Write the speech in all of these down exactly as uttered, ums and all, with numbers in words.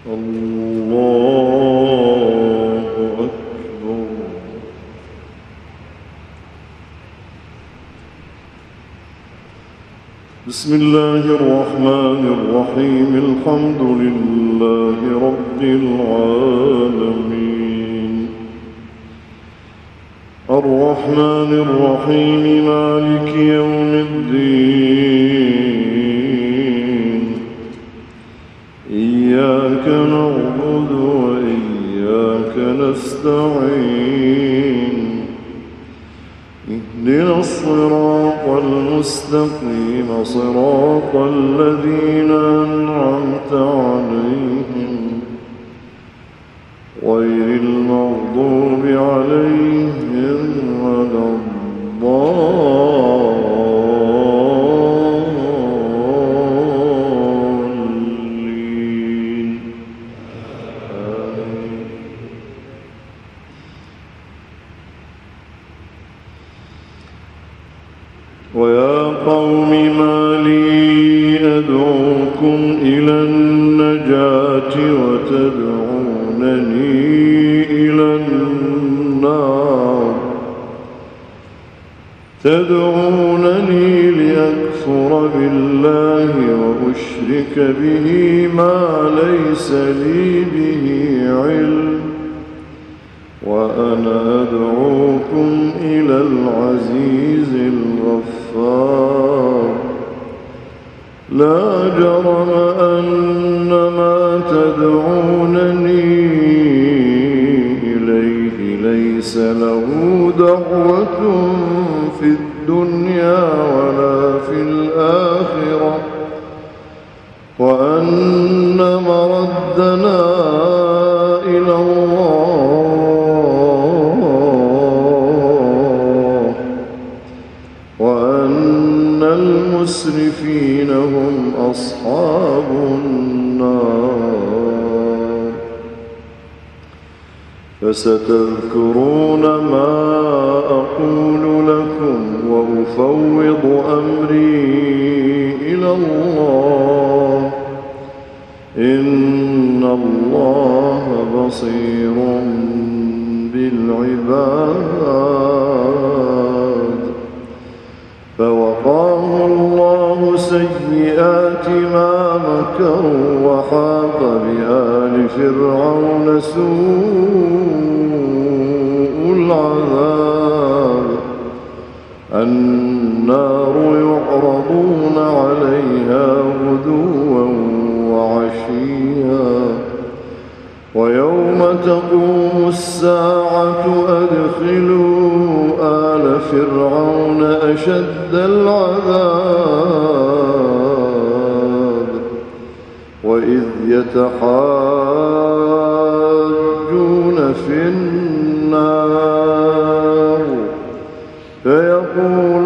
الله أكبر. بسم الله الرحمن الرحيم. الحمد لله رب العالمين، الرحمن الرحيم، مالك يوم الدين، إياك نعبد وإياك نستعين، اهدنا الصراط المستقيم، صراط الذين أنعمت عليهم غير المغضوب عليهم ولا الضالين. آمين. ويا قوم ما لي أدعوكم إلى النجاة وتدعونني إلى النار تدعونني لأكفر بالله وأشرك به ما ليس لي به علم، وأنا أدعوكم إلى العزيز الغفار. لا جرم أن ما تدعونني إليه ليس له دعوة في الدنيا ولا في الآخرة، وأن مردنا إلى الله، وأن المسرفين هم أصحاب النار. فستذكرون ما أقول لكم وأفوض أمري إلى الله، إن الله بصير بالعباد. فوقاه الله سيئات ما مكروا، وحاق بآل فرعون سوء العذاب. النار يعرضون عليها غدوا وعشيا، ويوم تقوم الساعة أدخلوا آل فرعون أشد العذاب، وإذ يتحاجون في النار فيقول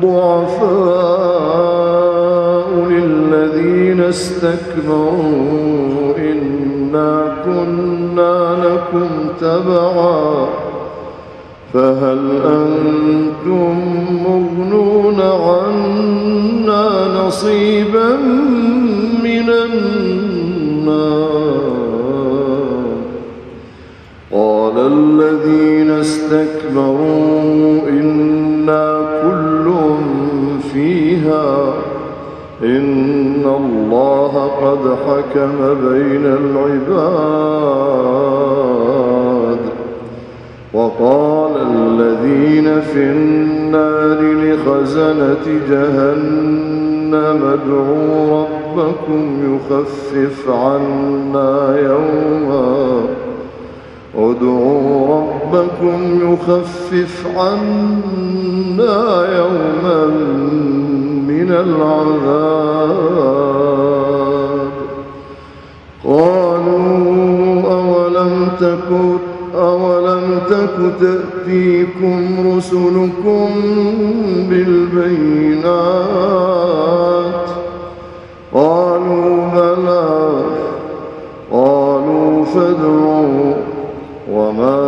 الضعفاء للذين استكبروا إنا كنا لكم تبعا فهل أنتم مغنون عنا نصيبا من النار؟ قال الذين استكبروا إنا كل فيها إن الله قد حكم بين العباد. وقال الذين في النار لخزنة جهنم ادعوا ربكم يخفف عنا يوما ادعوا ربكم يخفف عنا يوما من العذاب. قالوا أولم تكن أولم تك تأتيكم رسلكم بالبينات؟ قالوا بلى. قالوا فادعوا، وما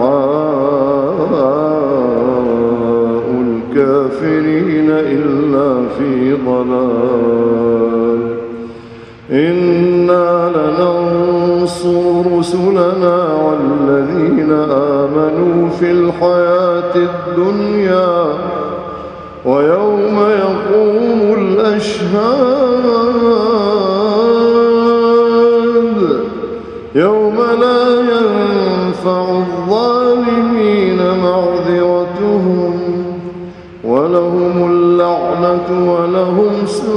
دعاء الكافرين إلا في ضلال. إنا لننصر لننصر رسلنا والذين آمنوا في الحياة الدنيا ويوم يقوم الأشهاد يوم لا ينفع الظالمين معذرتهم ولهم اللعنة ولهم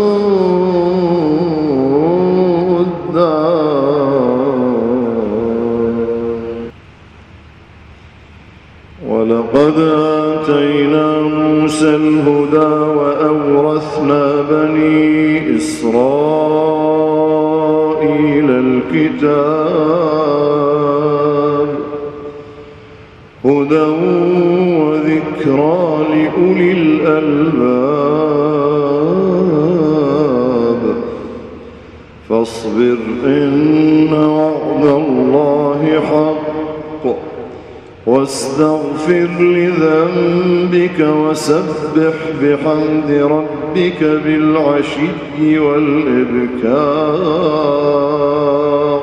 سوء الدار. ولقد آتينا موسى الهدى وأورثنا بني إسرائيل الكتاب هدى وذكرى لأولي الألباب. فاصبر إن وعد الله حق واستغفر لذنبك وسبح بحمد ربك بالعشي والإبكار.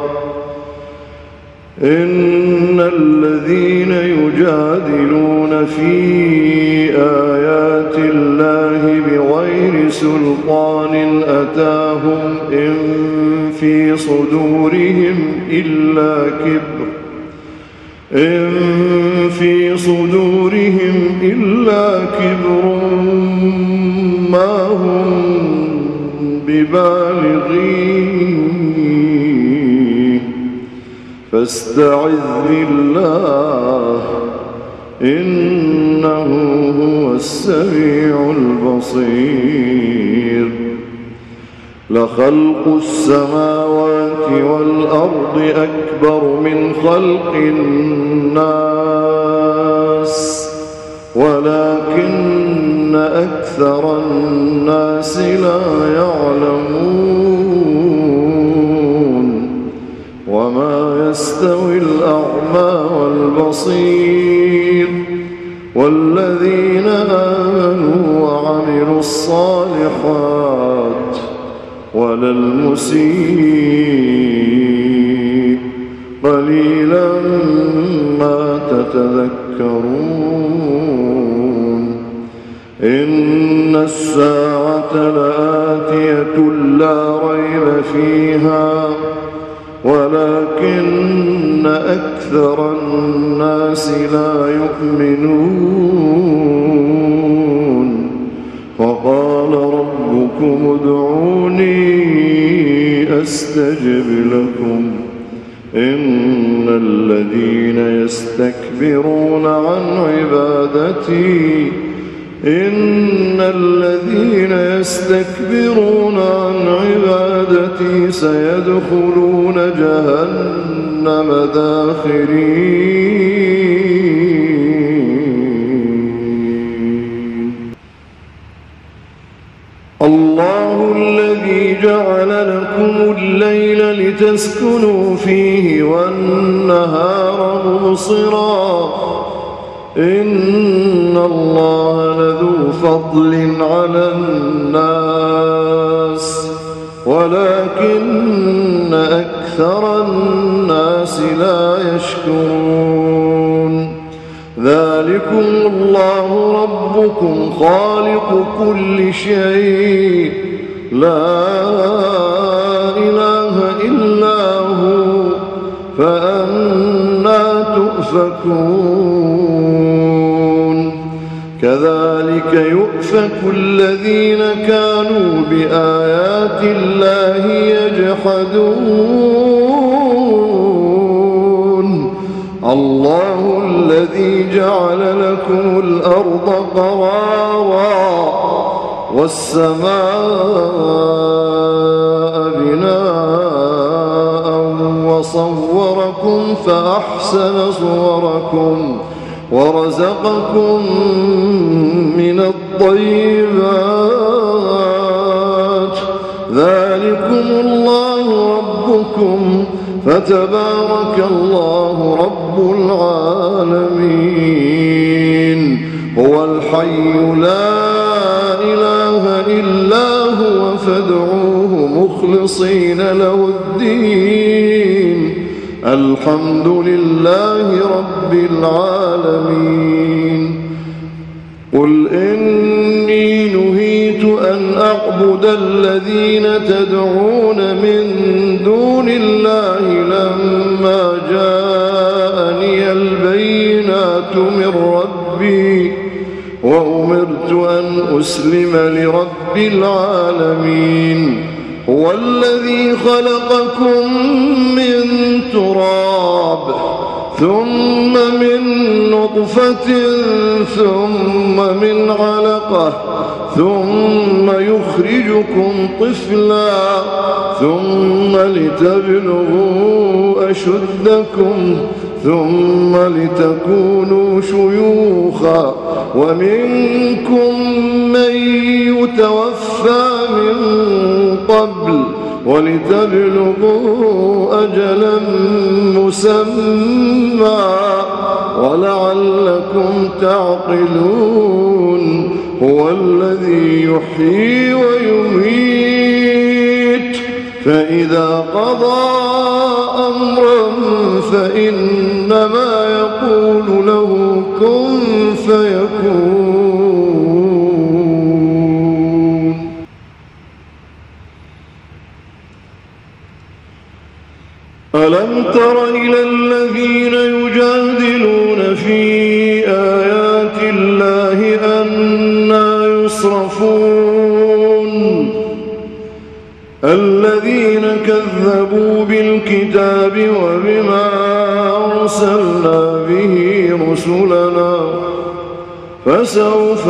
إن الذين يجادلون في آيات الله بغير سلطان أتاهم إن في صدورهم إلا كبر إن في صدورهم إلا كبر ما هم ببالغيه فاستعذ بالله إنه هو السميع البصير. لخلق السماوات والأرض أكبر من خلق الناس ولكن أكثر الناس لا يعلمون. وما يستوي الأعمى والبصير والذين آمنوا وعملوا الصالحات ولا المسيء قليلا ما تتذكرون. إن الساعة لآتية لا ريب فيها ولكن أكثر الناس لا يؤمنون. وقال ربكم ادعوني أستجب لكم إن الذين يستكبرون عن عبادتي إن الذين يستكبرون عن عبادتي سيدخلون جهنم داخرين. الله الذي جعل لكم الليل لتسكنوا فيه والنهار مبصرا إن الله لذو فضل على الناس ولكن أكثر الناس لا يشكرون. ذلكم الله ربكم خالق كل شيء لا إله إلا هو فأنى تؤفكون. كذلك يؤفك الذين كانوا بآيات الله يجحدون. الله الذي جعل لكم الأرض قرارا والسماء بناء وصوركم فأحسن صوركم ورزقكم من الطيبات. ذلكم الله ربكم فتبارك الله رب العالمين. هو الحي لا إله إلا هو فادعوه مخلصين له الدين الحمد لله رب العالمين. قل إني نهيت أن أعبد الذين تدعون من دون الله لما جاءني البينات من ربي وأمرت أن أسلم لرب العالمين. هو الذي خلقكم من تراب ثم من نطفة ثم من علقة ثم يخرجكم طفلا ثم لتبلغوا أشدكم ثم لتكونوا شيوخا ومنكم من يتوفى من قبل ولتبلغوا أجلا مسمى ولعلكم تعقلون. هو الذي يحيي ويميت فإذا قضى أمرا فإنما يقول له كن فيكون. ألم تر إلى الذين يجادلون في آيات الله أنى يصرفون الذين كذبوا بالكتاب وبما أرسلنا به رسلنا فسوف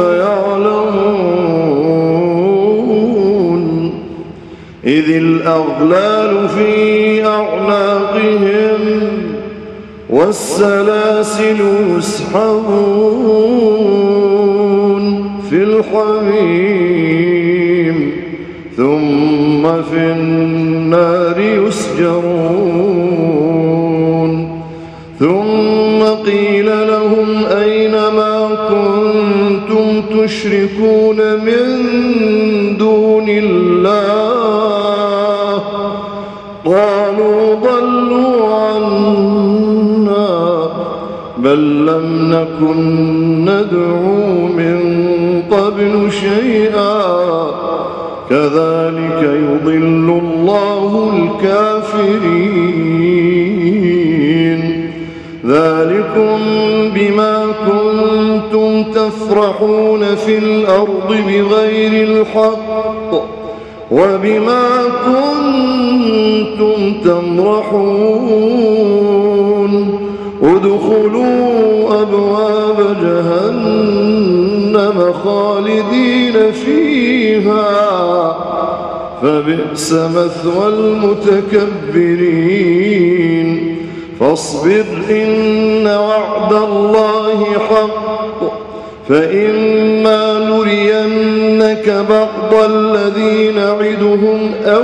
يعلمون إذ الأغلال في أعناقهم والسلاسل يسحبون في الحميم ثم في النار يسجرون. ثم قيل لهم أين ما كنتم تشركون من دون الله قالوا ضلوا عنا بل لم نكن ندعو من قبل شيئا كذلك يضل الله الكافرين. ذلكم بما كنتم تفرحون في الأرض بغير الحق وبما كنتم تمرحون. ادخلوا أبواب جهنم خالدين فيها فبئس مثوى المتكبرين. فاصبر إن وعد الله حق فإما نرينك بعض الذي نعدهم أو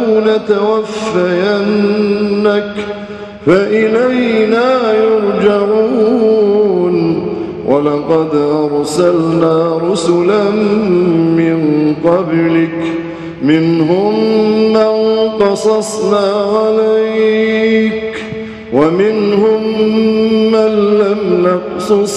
نتوفينك فإلينا يرجعون. ولقد أرسلنا رسلا من قبلك منهم من قصصنا عليك ومنهم من لم نقصص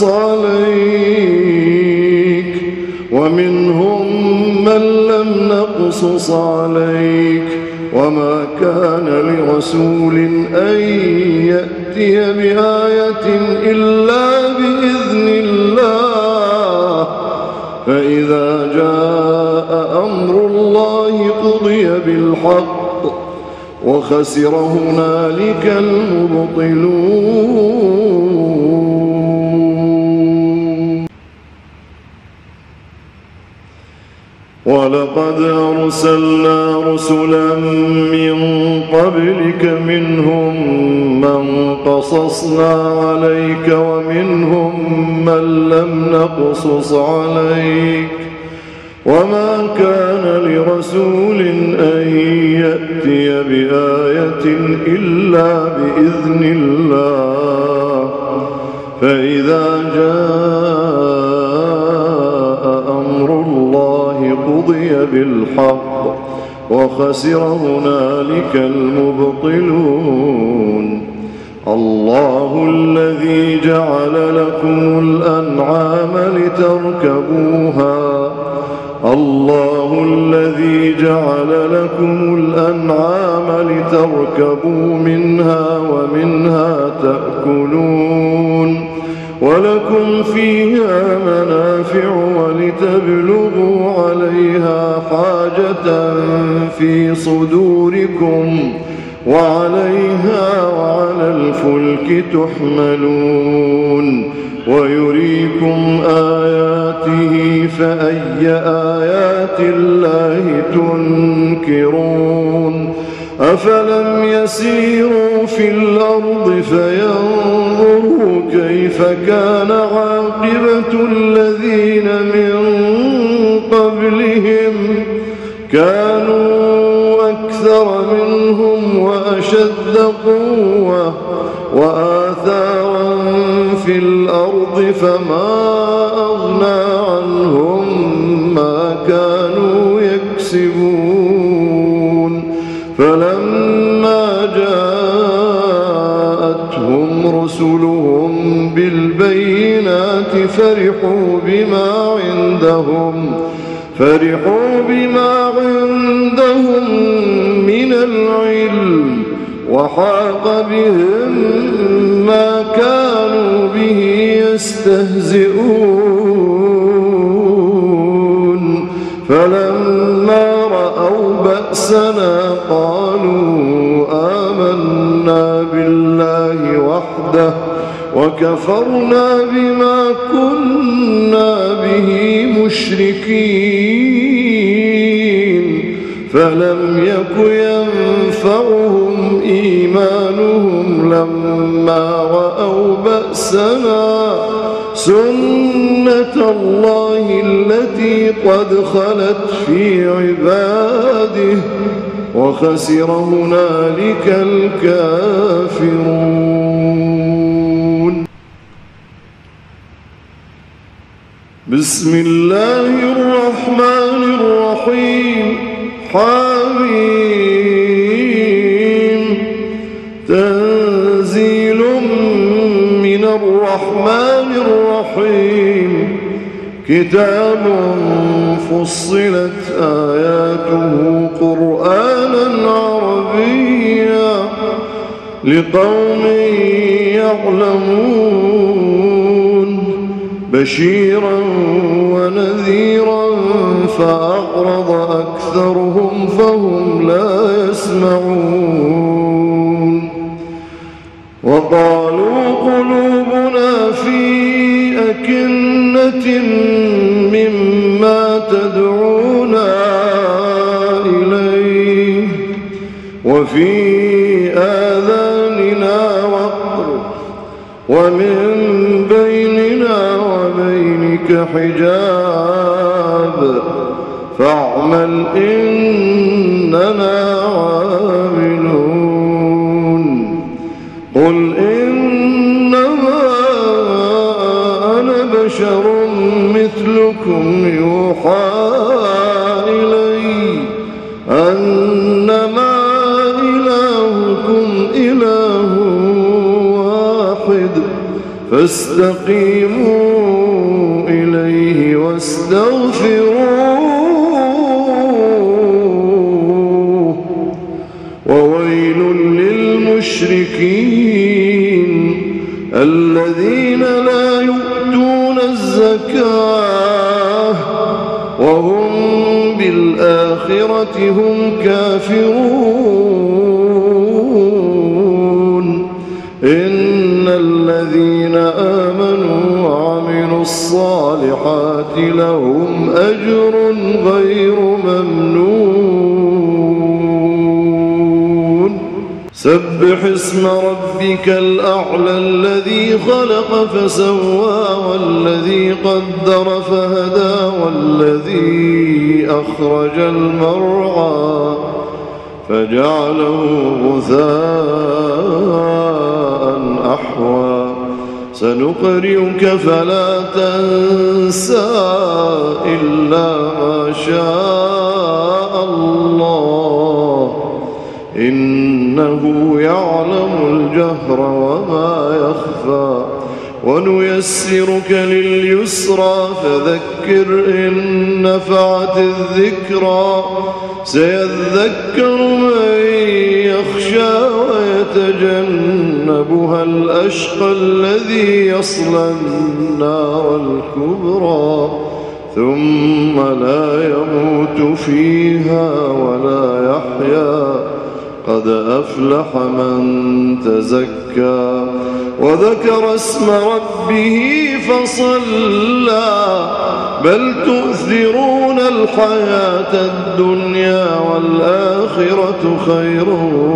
عليك ومنهم من لم نقصص عليك وما كان لرسول أن يأتي بآية إلا بإذن الله فإذا جاء أمر الله قضي بالحق وخسر هنالك المبطلون. ولقد أرسلنا رسلا من قبلك منهم من قصصنا عليك ومنهم من لم نقصص عليك وما كان لرسول أن يأتي بآية إلا بإذن الله فإذا جاء أمر الله قضي بالحق وخسر هنالك المبطلون. الله الذي جعل لكم الأنعام لتركبوها الله الذي جعل لكم الأنعام لتركبوا منها ومنها تأكلون ولكم فيها منافع ولتبلغوا عليها حاجة في صدوركم وعليها وعلى الفلك تحملون ويريكم آياته فأي آيات الله تنكرون أفلم يسيروا في الأرض فينظروا كيف كان عاقبة الذين من قبلهم كانوا أكثر منهم وأشد قوة وآثارا في الأرض فما أغنى عنهم ما كانوا يكسبون فلما جاءتهم رسلهم بالبينات فرحوا بما عندهم فرحوا بما عندهم من العلم وحاق بهم ما كانوا به يستهزئون فلما رأوا بأسنا قالوا آمنا بالله وحده وكفرنا بما كنا به مشركين فلم يك ينفعهم إيمانهم لما رأوا بأسنا سنة الله التي قد خلت في عباده وخسر هنالك الكافرون. بسم الله الرحمن الرحيم حميم تنزيل من الرحمن الرحيم كتاب فصلت آياته قرآنا عربيا لقوم يعلمون بشيرا ونذيرا فأعرض أكثرهم فهم لا يسمعون وقالوا قلوبنا في أكنة مما تدعونا إليه وفي آذاننا وقر ومن بيننا وبينك حجاب فاعمل إننا عاملون قل إنما أنا بشر مثلكم يوحى إلي أنما إلهكم إله واحد فاستقيموا إليه واستغفروه وويل للمشركين الذين لا يؤتون الزكاة وهم بالآخرة هم كافرون إن الذين آمنوا وعملوا الصالحات لهم أجر غير ممنون سبح اسم ربك الأعلى الذي خلق فسوى والذي قدر فهدى والذي أخرج المرعى فجعله غثاء أحوى سنقرئك فلا تنسى إلا ما شاء الله إن إنه يعلم الجهر وما يخفى ونيسرك لليسرى فذكر إن نفعت الذكرى سيذكر من يخشى ويتجنبها الأشقى الذي يصلى النار الكبرى ثم لا يموت فيها ولا يحيا قد أفلح من تزكى وذكر اسم ربه فصلى بل تؤثرون الحياة الدنيا والآخرة خير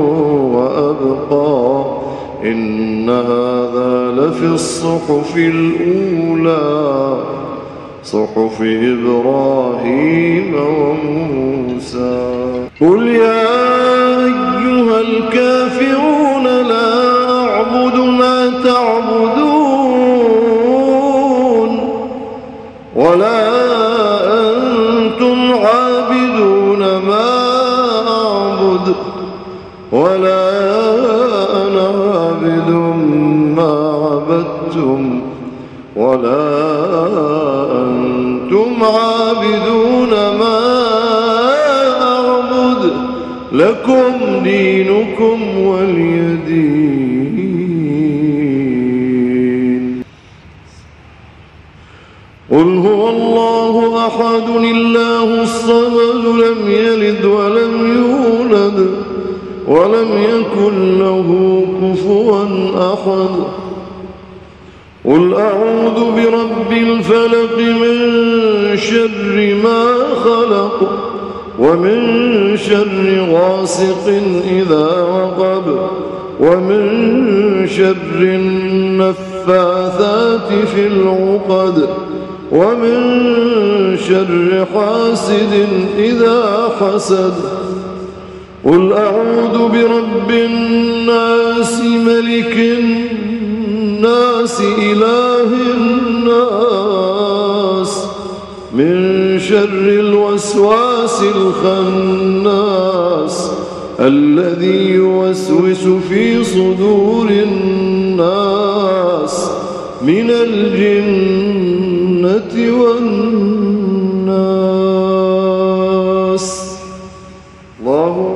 وأبقى إن هذا لفي الصحف الأولى صحف إبراهيم وموسى قل يا أيها الكافرون لا أعبد ما تعبدون ولا أنتم عابدون ما أعبد ولا أنا عابد ما عبدتم ولا أنتم عابدون ما أعبد لكم دينكم ولي دين قل هو الله أحد الله الصمد لم يلد ولم يولد ولم يكن له كفوا أحد قل أعوذ برب الفلق من شر ما خلق ومن شر غاسق إذا وقب ومن شر النفاثات في العقد ومن شر حاسد إذا حسد قل أعوذ برب الناس ملك الناس إله الناس من شر الوسواس الخناس الذي يوسوس في صدور الناس من الجنة والناس الله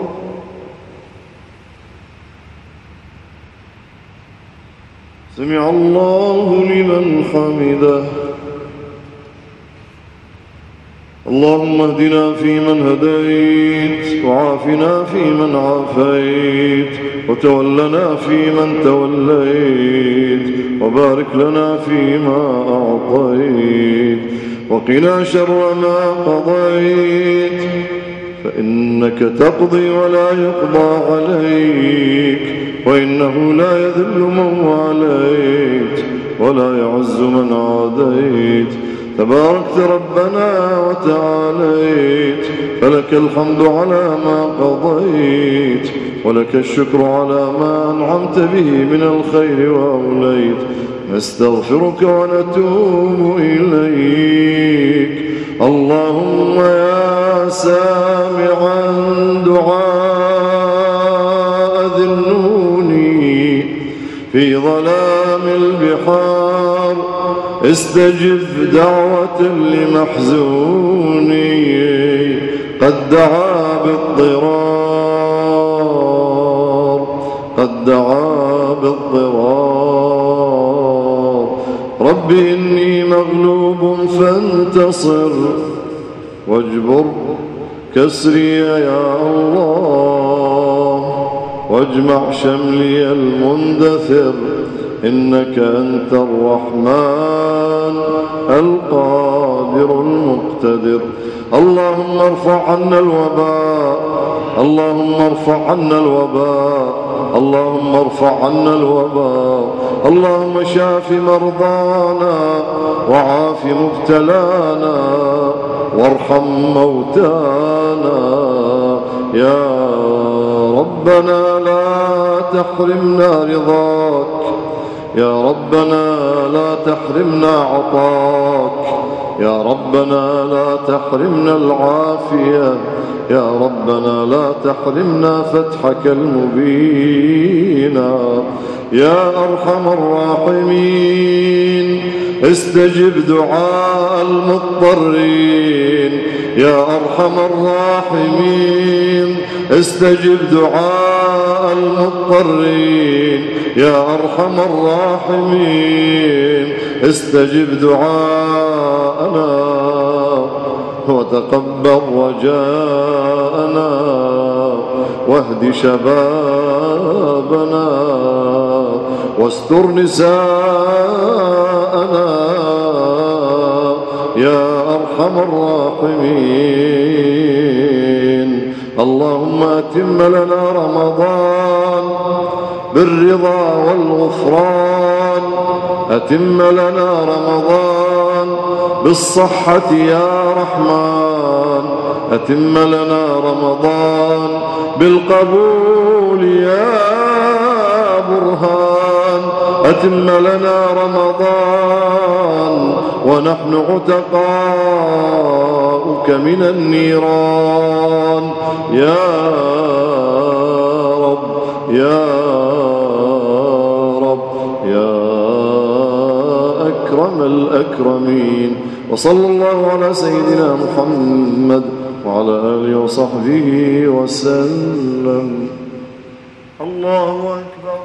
سمع الله لمن حمده اللهم اهدنا فيمن هديت وعافنا فيمن عافيت وتولنا فيمن توليت وبارك لنا فيما أعطيت وقنا شر ما قضيت فإنك تقضي ولا يقضى عليك وإنه لا يذل من واليت ولا يعز من عاديت تباركت ربنا وتعاليت فلك الحمد على ما قضيت ولك الشكر على ما أنعمت به من الخير وأوليت نستغفرك ونتوب إليك اللهم يا سامعا دعاء ذي النون في ظلام البحار استجب دعوة لمحزوني قد دعا بالضرار قد دعا بالضرار رب إني مغلوب فانتصر واجبر كسري يا الله واجمع شملي المندثر إنك أنت الرحمن القادر المقتدر اللهم ارفع عنا الوباء اللهم ارفع عنا الوباء اللهم ارفع عنا الوباء اللهم شاف مرضانا وعاف مبتلانا وارحم موتانا يا ربنا لا تحرمنا رضاك يا ربنا لا تحرمنا عطاك، يا ربنا لا تحرمنا العافية، يا ربنا لا تحرمنا فتحك المبين. يا أرحم الراحمين استجب دعاء المضطرين، يا أرحم الراحمين استجب دعاء المضطرين، يا أرحم الراحمين استجب دعاءنا وتقبل رجاءنا واهد شبابنا واستر نساءنا يا أرحم الراحمين. اللهم أتم لنا رمضان بالرضا والغفران، أتم لنا رمضان بالصحة يا رحمن، أتم لنا رمضان بالقبول يا برهان، أتم لنا رمضان ونحن عتقاؤك من النيران يا رب يا رب يا أكرم الأكرمين. وصلى الله على سيدنا محمد وعلى آله وصحبه وسلم. الله أكبر.